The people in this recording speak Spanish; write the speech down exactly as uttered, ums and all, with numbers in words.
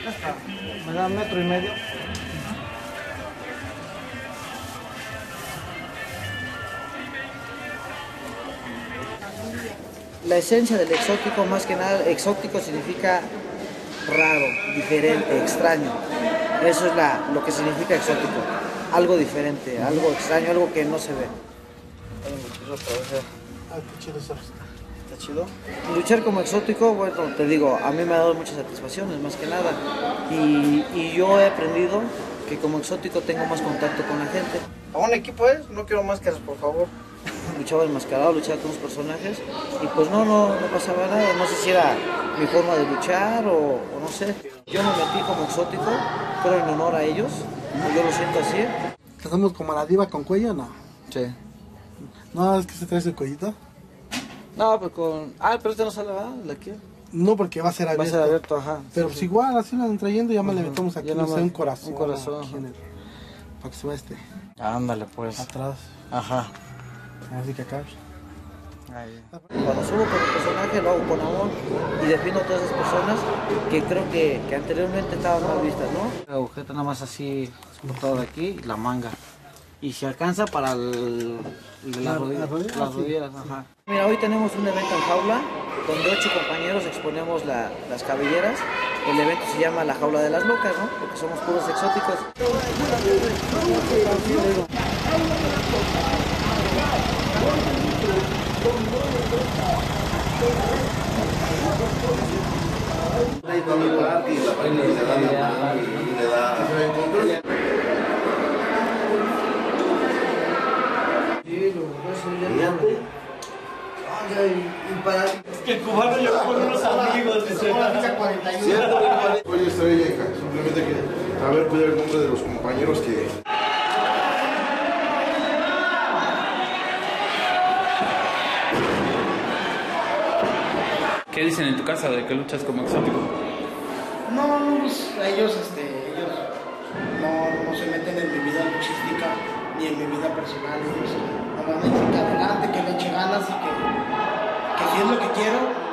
hasta me da un metro y medio. La esencia del exótico, más que nada, exótico significa raro, diferente, extraño. Eso es la, lo que significa exótico. Algo diferente, algo extraño, algo que no se ve. Ah, qué chido eso. Está chido. Luchar como exótico, bueno, te digo, a mí me ha dado muchas satisfacciones, más que nada. Y, y yo he aprendido que como exótico tengo más contacto con la gente. ¿A un equipo es? No quiero máscaras, por favor. Luchaba enmascarado, luchaba con los personajes y pues no, no, no pasaba nada. No sé si era mi forma de luchar o, o no sé. Yo me metí como exótico, pero en honor a ellos. Yo lo siento así. ¿Hacemos como la diva con cuello o no? Sí. No, es que se trae su cuellito. No, pero con... Ah, pero este no sale, ¿verdad? ¿La aquí? No, porque va a ser abierto. Va a ser abierto, ajá. Pero sí, pues sí. igual, así lo van trayendo, ya más uh-huh. le metemos aquí, no sé, un corazón. Un corazón. Aquí en el, para que se vea este. Ándale, pues. Atrás. Ajá. Así que acá. Ahí. Cuando subo con el personaje lo hago con amor y defiendo a todas esas personas que creo que, que anteriormente estaban mal vistas, ¿no? La agujeta nada más así, cortado de aquí y la manga. Y se alcanza para el, el de la la, rodilla, la rodilla, las sí. rodillas, ajá. Mira, hoy tenemos un evento en jaula donde ocho compañeros exponemos la, las cabelleras. El evento se llama La Jaula de las Locas, ¿no? Porque somos puros exóticos. Es que el cubano llegó con unos amigos. Oye, está bien, hija. Simplemente que a ver, cuida el nombre de los compañeros que. ¿Qué dicen en tu casa de que luchas como exótico? No, pues ellos, este, ellos no, no se meten en mi vida luchística ni en mi vida personal. Ellos normalmente que adelante, que le eche ganas y que, que si es lo que quiero,